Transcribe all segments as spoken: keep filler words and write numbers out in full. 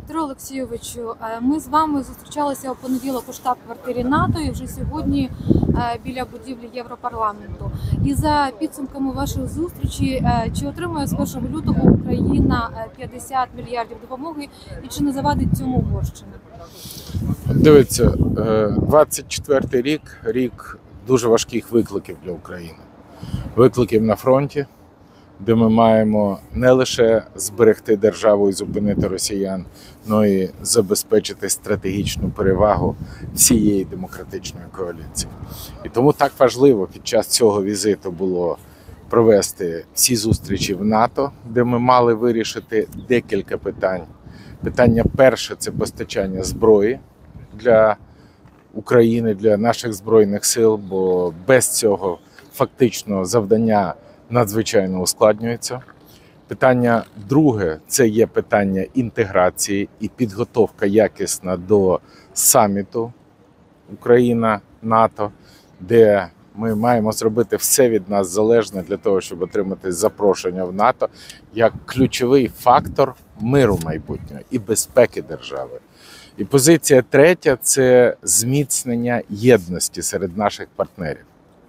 Петро Олексійовичу, ми з вами зустрічалися у понеділок у штаб-квартирі НАТО і вже сьогодні біля будівлі Європарламенту. І за підсумками вашої зустрічі, чи отримує з першого лютого Україна п'ятдесят мільярдів допомоги і чи не завадить цьому Угорщина? Дивіться, двадцять четвертий рік – рік дуже важких викликів для України. Викликів на фронті, де ми маємо не лише зберегти державу і зупинити росіян, але й забезпечити стратегічну перевагу всієї демократичної коаліції. І тому так важливо під час цього візиту було провести всі зустрічі в НАТО, де ми мали вирішити декілька питань. Питання перше – це постачання зброї для України, для наших Збройних сил, бо без цього фактично завдання надзвичайно ускладнюється. Питання друге – це є питання інтеграції і підготовка якісна до саміту Україна-НАТО, де ми маємо зробити все від нас залежне для того, щоб отримати запрошення в НАТО як ключовий фактор миру майбутнього і безпеки держави. І позиція третя – це зміцнення єдності серед наших партнерів.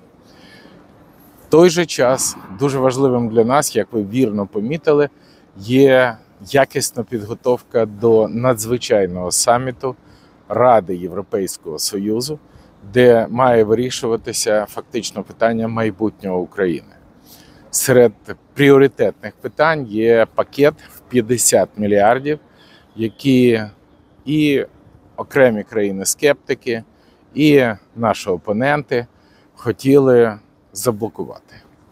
В той же час дуже важливим для нас, як ви вірно помітили, є якісна підготовка до надзвичайного саміту Ради Європейського Союзу, де має вирішуватися фактично питання майбутнього України. Серед пріоритетних питань є пакет в п'ятдесят мільярдів, які і окремі країни-скептики, і наші опоненти хотіли заблокувати.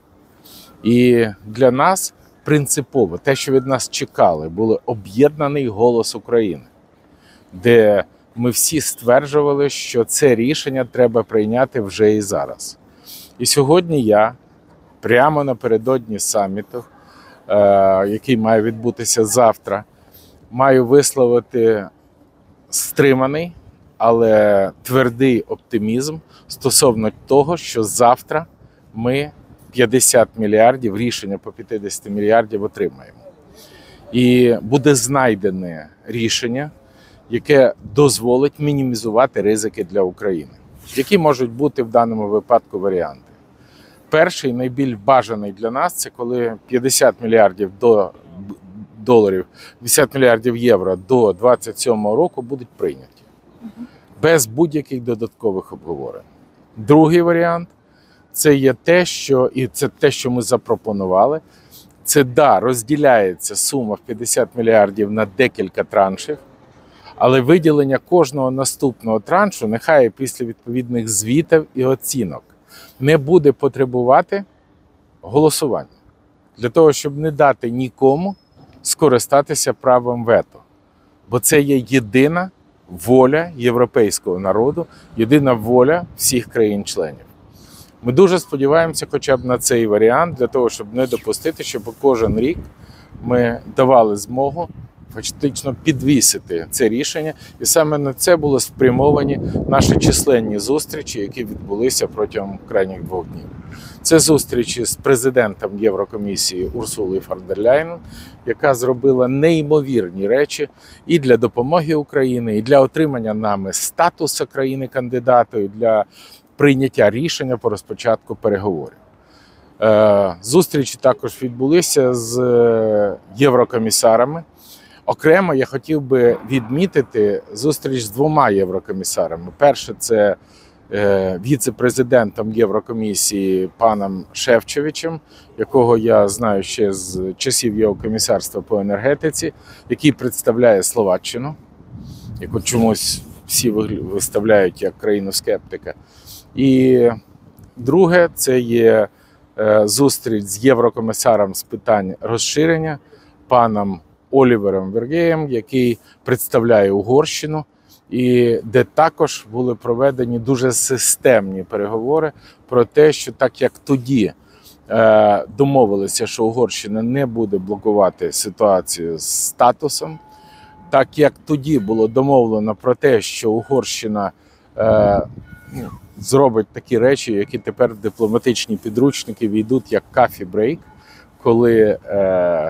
І для нас принципово те, що від нас чекали, був об'єднаний голос України, де ми всі стверджували, що це рішення треба прийняти вже і зараз. І сьогодні я, прямо напередодні саміту, який має відбутися завтра, маю висловити стриманий, але твердий оптимізм стосовно того, що завтра ми п'ятдесят мільярдів, рішення по п'ятдесят мільярдів отримаємо. І буде знайдене рішення, яке дозволить мінімізувати ризики для України. Які можуть бути в даному випадку варіанти? Перший, найбільш бажаний для нас, це коли п'ятдесят мільярдів до доларів, п'ятдесят мільярдів євро до двадцять сьомого року будуть прийняті. Без будь-яких додаткових обговорень. Другий варіант – це є те, що, і це те, що ми запропонували, це, да, розділяється сума в п'ятдесят мільярдів на декілька траншів, але виділення кожного наступного траншу, нехай після відповідних звітів і оцінок, не буде потребувати голосування. Для того, щоб не дати нікому скористатися правом вето. Бо це є єдина воля європейського народу, єдина воля всіх країн-членів. Ми дуже сподіваємося хоча б на цей варіант, для того, щоб не допустити, щоб кожен рік ми давали змогу фактично підвісити це рішення. І саме на це були спрямовані наші численні зустрічі, які відбулися протягом крайніх двох днів. Це зустрічі з президентом Єврокомісії Урсулою фон дер Ляєн, яка зробила неймовірні речі і для допомоги Україні, і для отримання нами статусу країни-кандидату, і для прийняття рішення по розпочатку переговорів. Зустрічі також відбулися з єврокомісарами. Окремо я хотів би відмітити зустріч з двома єврокомісарами. Перше – це віце-президентом Єврокомісії паном Шефчовичем, якого я знаю ще з часів його комісарства по енергетиці, який представляє Словаччину, яку чомусь всі виставляють як країну-скептика. І друге – це є зустріч з єврокомісаром з питань розширення паном Олівером Вергеєм, який представляє Угорщину, і де також були проведені дуже системні переговори про те, що так як тоді е, домовилися, що Угорщина не буде блокувати ситуацію з статусом, так як тоді було домовлено про те, що Угорщина е, ну, зробить такі речі, які тепер в дипломатичні підручники війдуть як coffee break, коли е,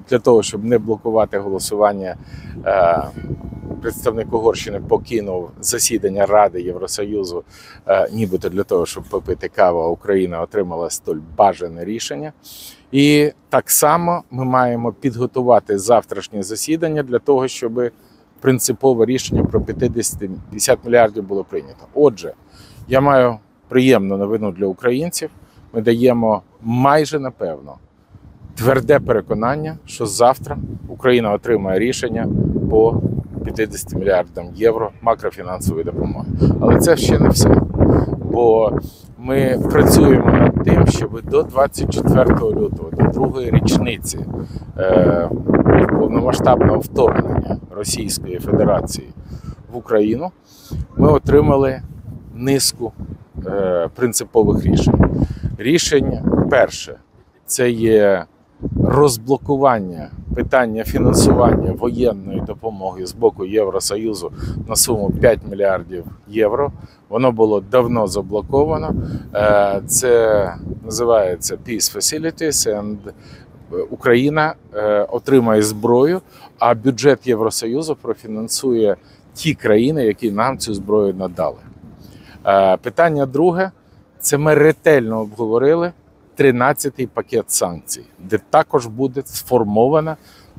для того, щоб не блокувати голосування, е, представник Угорщини покинув засідання Ради Євросоюзу, е, нібито для того, щоб попити каву, а Україна отримала столь бажане рішення. І так само ми маємо підготувати завтрашнє засідання для того, щоб принципове рішення про п'ятдесят мільярдів було прийнято. Отже, я маю приємну новину для українців. Ми даємо майже напевно тверде переконання, що завтра Україна отримає рішення по п'ятдесят мільярдам євро макрофінансової допомоги. Але це ще не все. Бо ми працюємо над тим, щоб до двадцять четвертого лютого, до другої річниці е, повномасштабного вторгнення Російської Федерації в Україну, ми отримали низку е, принципових рішень. Рішення перше – це є розблокування питання фінансування воєнної допомоги з боку Євросоюзу на суму п'ять мільярдів євро. Воно було давно заблоковано. Це називається Peace Facilities, and Україна отримає зброю, а бюджет Євросоюзу профінансує ті країни, які нам цю зброю надали. Питання друге – це ми ретельно обговорили тринадцятий пакет санкцій, де також буде сформована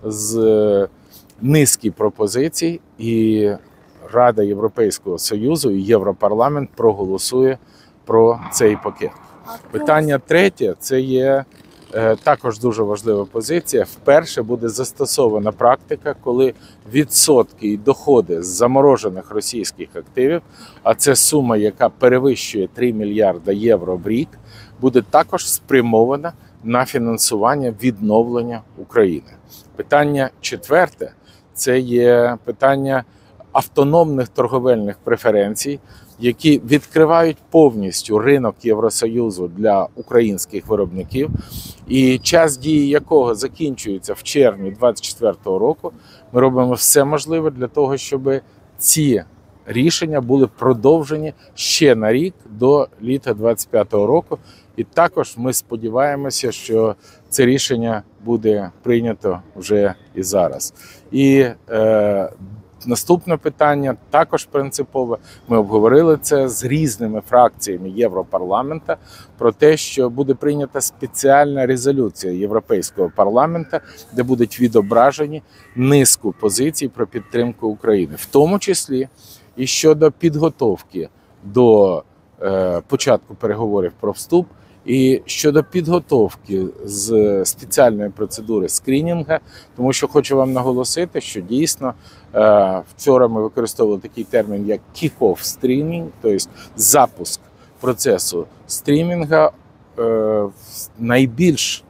з низки пропозицій, і Рада Європейського Союзу і Європарламент проголосує про цей пакет. Питання третє – це є е, також дуже важлива позиція. Вперше буде застосована практика, коли відсотки і доходи з заморожених російських активів, а це сума, яка перевищує три мільярда євро в рік, буде також спрямована на фінансування відновлення України. Питання четверте – це є питання автономних торговельних преференцій, які відкривають повністю ринок Євросоюзу для українських виробників, і час дії якого закінчується в червні двадцять четвертого року. Ми робимо все можливе для того, щоб ці рішення були продовжені ще на рік до літа двадцять п'ятого року. І також ми сподіваємося, що це рішення буде прийнято вже і зараз. І е, наступне питання також принципове. Ми обговорили це з різними фракціями Європарламента про те, що буде прийнята спеціальна резолюція Європейського парламенту, де будуть відображені низку позицій про підтримку України, в тому числі і щодо підготовки до е, початку переговорів про вступ, і щодо підготовки з спеціальної процедури скринінга, тому що хочу вам наголосити, що дійсно вчора ми використовували такий термін, як kick-off streaming, тобто запуск процесу стрімінга. Найбільш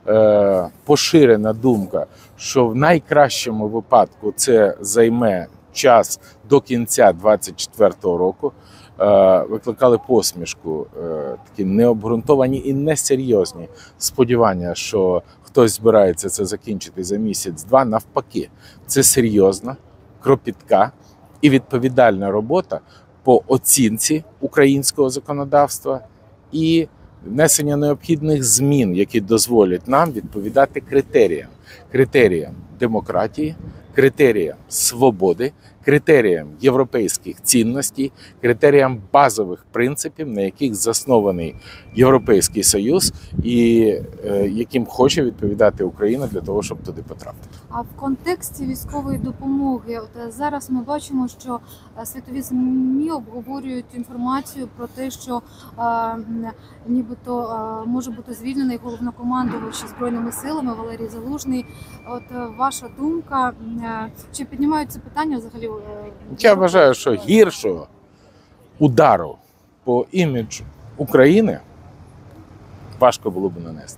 поширена думка, що в найкращому випадку це займе час до кінця двадцять четвертого року. Викликали посмішку, такі необґрунтовані і несерйозні сподівання, що хтось збирається це закінчити за місяць-два. Навпаки, це серйозна, кропітка і відповідальна робота по оцінці українського законодавства і внесення необхідних змін, які дозволять нам відповідати критеріям. Критеріям демократії, критеріям свободи, критеріям європейських цінностей, критеріям базових принципів, на яких заснований Європейський Союз і е, яким хоче відповідати Україна для того, щоб туди потрапити. А в контексті військової допомоги, от зараз ми бачимо, що світові ЗМІ обговорюють інформацію про те, що е, нібито е, може бути звільнений головнокомандувач Збройними силами Валерій Залужний. От е, ваша думка, е, чи піднімаються питання взагалі? Е, Я вважаю, що гіршого удару по іміджу України важко було б нанести.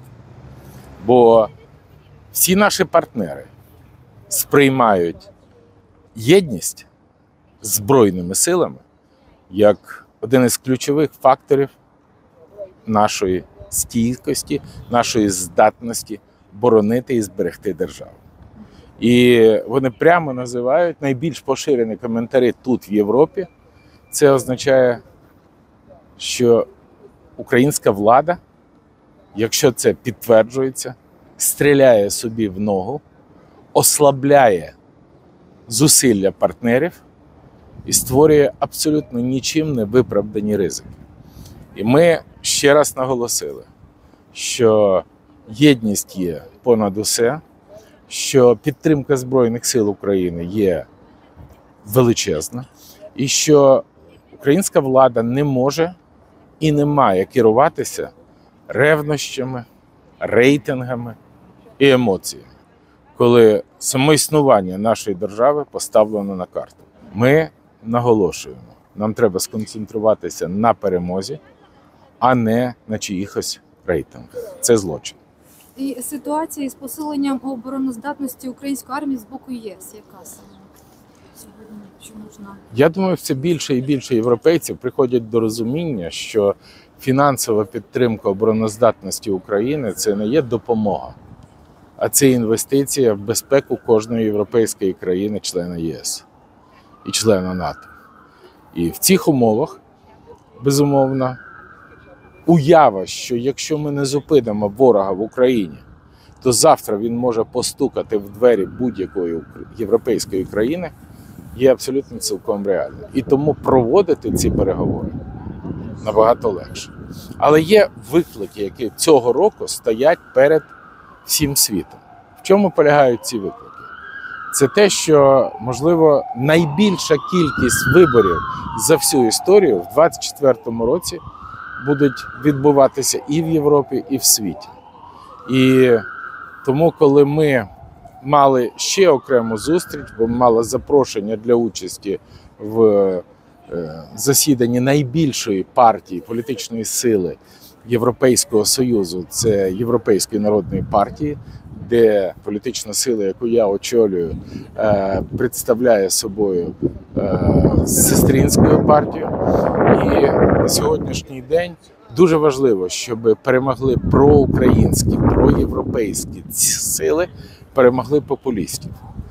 Бо всі наші партнери сприймають єдність з Збройними силами як один із ключових факторів нашої стійкості, нашої здатності боронити і зберегти державу. І вони прямо називають найбільш поширені коментарі тут, в Європі. Це означає, що українська влада, якщо це підтверджується, стріляє собі в ногу, ослабляє зусилля партнерів і створює абсолютно нічим не виправдані ризики. І ми ще раз наголосили, що єдність є понад усе, що підтримка Збройних сил України є величезна, і що українська влада не може і не має керуватися ревнощами, рейтингами і емоціями, коли самоіснування нашої держави поставлено на карту. Ми наголошуємо, нам треба сконцентруватися на перемозі, а не на чиїхось рейтингах. Це злочин. І ситуація із посиленням обороноздатності української армії з боку ЄС, яка саме сьогодні, що можна? Я думаю, все більше і більше європейців приходять до розуміння, що фінансова підтримка обороноздатності України – це не є допомога, а це інвестиція в безпеку кожної європейської країни, члена ЄС і члена НАТО. І в цих умовах, безумовно, уява, що якщо ми не зупинимо ворога в Україні, то завтра він може постукати в двері будь-якої європейської країни, є абсолютно цілком реальною. І тому проводити ці переговори набагато легше. Але є виклики, які цього року стоять перед всім світом. В чому полягають ці виклики? Це те, що, можливо, найбільша кількість виборів за всю історію в двадцять четвертому році будуть відбуватися і в Європі, і в світі. І тому, коли ми мали ще окрему зустріч, бо ми мали запрошення для участі в засіданні найбільшої партії, політичної сили Європейського Союзу, це Європейської народної партії, де політична сила, яку я очолюю, представляє собою сестринську партію. І на сьогоднішній день дуже важливо, щоб перемогли проукраїнські, проєвропейські сили, перемогли популістів.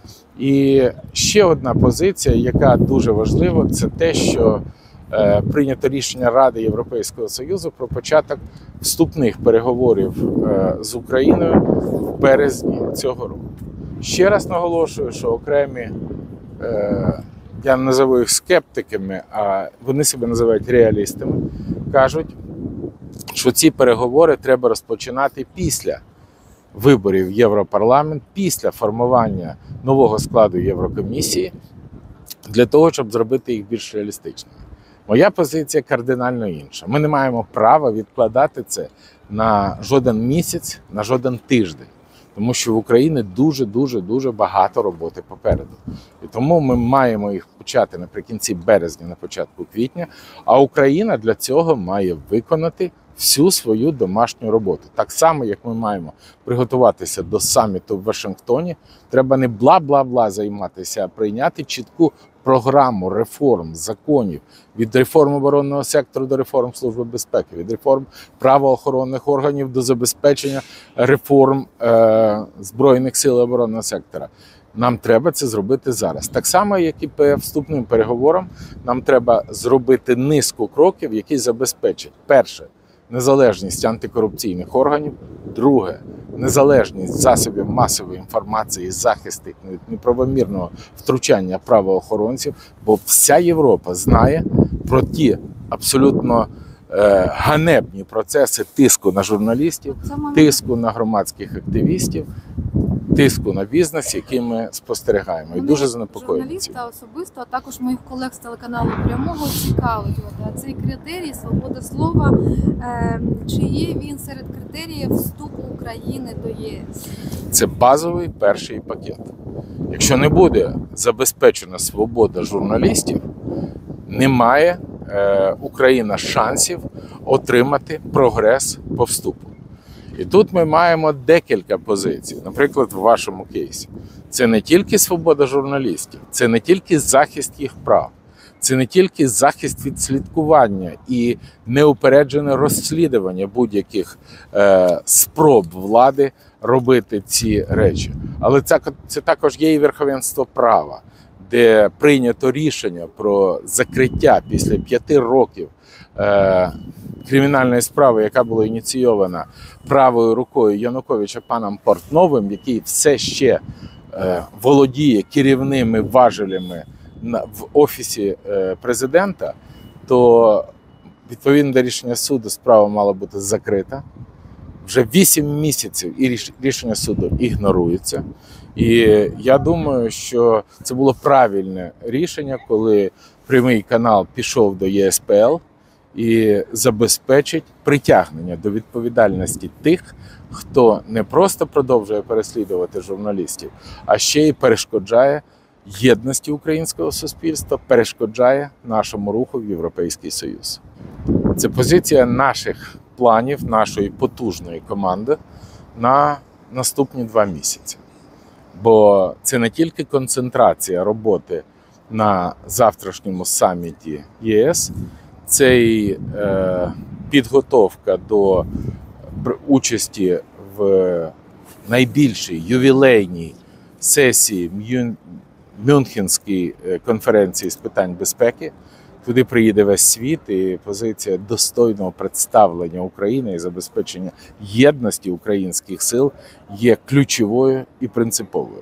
І ще одна позиція, яка дуже важлива, це те, що е, прийнято рішення Ради Європейського Союзу про початок вступних переговорів е, з Україною в березні цього року. Ще раз наголошую, що окремі, е, я не називаю їх скептиками, а вони себе називають реалістами, кажуть, що ці переговори треба розпочинати після виборів в Європарламент, після формування нового складу Єврокомісії, для того, щоб зробити їх більш реалістичними. Моя позиція кардинально інша. Ми не маємо права відкладати це на жоден місяць, на жоден тиждень, тому що в Україні дуже-дуже-дуже багато роботи попереду. І тому ми маємо їх почати наприкінці березня, на початку квітня, а Україна для цього має виконати всю свою домашню роботу. Так само, як ми маємо приготуватися до саміту в Вашингтоні, треба не бла-бла-бла займатися, а прийняти чітку програму реформ, законів, від реформ оборонного сектору до реформ Служби безпеки, від реформ правоохоронних органів до забезпечення реформ е, Збройних сил оборонного сектора. Нам треба це зробити зараз. Так само, як і по вступним переговорам, нам треба зробити низку кроків, які забезпечать, перше, незалежність антикорупційних органів, друге, незалежність засобів масової інформації, захист від неправомірного втручання правоохоронців, бо вся Європа знає про ті абсолютно е, ганебні процеси тиску на журналістів, тиску на громадських активістів, тиску на бізнес, який ми спостерігаємо. І дуже занепокоєні. Журналіста особисто, а також моїх колег з телеканалу «Прямого» цікавить. От, цей критерій свободи слова, е, чи є він серед критеріїв вступу України до ЄС? Це базовий перший пакет. Якщо не буде забезпечена свобода журналістів, немає е, Україна шансів отримати прогрес по вступу. І тут ми маємо декілька позицій. Наприклад, в вашому кейсі. Це не тільки свобода журналістів, це не тільки захист їх прав, це не тільки захист від слідкування і неупереджене розслідування будь-яких е, спроб влади робити ці речі. Але це, це також є і верховенство права, де прийнято рішення про закриття після п'яти років е, кримінальної справи, яка була ініційована правою рукою Януковича паном Портновим, який все ще е, володіє керівними важелями на, в офісі е, президента, то відповідно до рішення суду справа мала бути закрита. Вже вісім місяців і рішення суду ігнорується. І я думаю, що це було правильне рішення, коли прямий канал пішов до Є С П Л і забезпечить притягнення до відповідальності тих, хто не просто продовжує переслідувати журналістів, а ще й перешкоджає єдності українського суспільства, перешкоджає нашому руху в Європейський Союз. Це позиція наших планів, нашої потужної команди на наступні два місяці. Бо це не тільки концентрація роботи на завтрашньому саміті Є С, це й е, підготовка до участі в найбільшій ювілейній сесії Мюнхенської конференції з питань безпеки. Туди приїде весь світ, і позиція достойного представлення України і забезпечення єдності українських сил є ключовою і принциповою.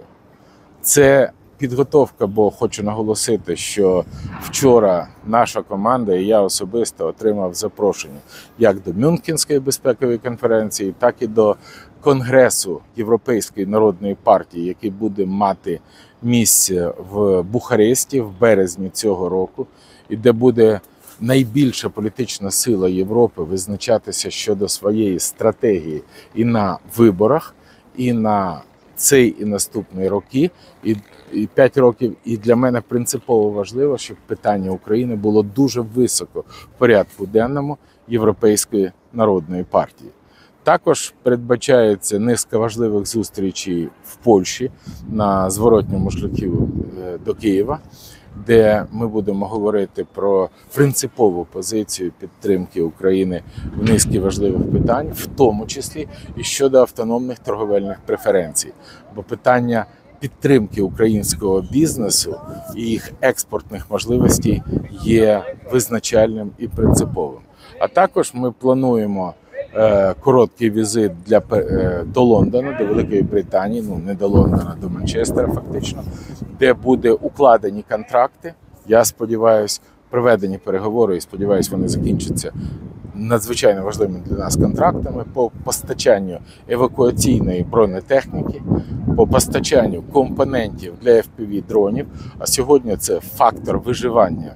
Це підготовка, бо хочу наголосити, що вчора наша команда і я особисто отримав запрошення як до Мюнхенської безпекової конференції, так і до Конгресу Європейської народної партії, який буде мати місце в Бухаресті в березні цього року, і де буде найбільша політична сила Європи визначатися щодо своєї стратегії і на виборах, і на цей і наступний роки, і, і п'ять років. І для мене принципово важливо, щоб питання України було дуже високо в порядку денному Європейської народної партії. Також передбачається низка важливих зустрічей в Польщі на зворотньому шляху до Києва, де ми будемо говорити про принципову позицію підтримки України в низці важливих питань, в тому числі і щодо автономних торговельних преференцій. Бо питання підтримки українського бізнесу і їх експортних можливостей є визначальним і принциповим. А також ми плануємо короткий візит для, до Лондона, до Великої Британії, ну не до Лондона, до Манчестера фактично, де буде укладені контракти. Я сподіваюся, проведені переговори, і сподіваюся, вони закінчаться надзвичайно важливими для нас контрактами по постачанню евакуаційної бронетехніки, по постачанню компонентів для Еф Пі Ві-дронів, а сьогодні це фактор виживання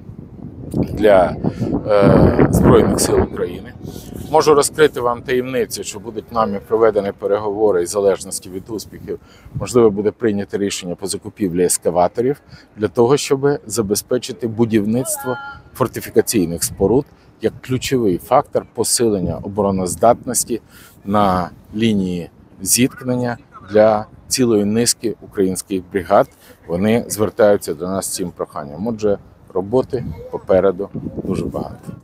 для е, Збройних сил України. Можу розкрити вам таємницю, що будуть нами проведені переговори, і в залежності від успіхів, можливо, буде прийнято рішення по закупівлі ескаваторів для того, щоб забезпечити будівництво фортифікаційних споруд як ключовий фактор посилення обороноздатності на лінії зіткнення для цілої низки українських бригад. Вони звертаються до нас з цим проханням. Отже, роботи попереду дуже багато.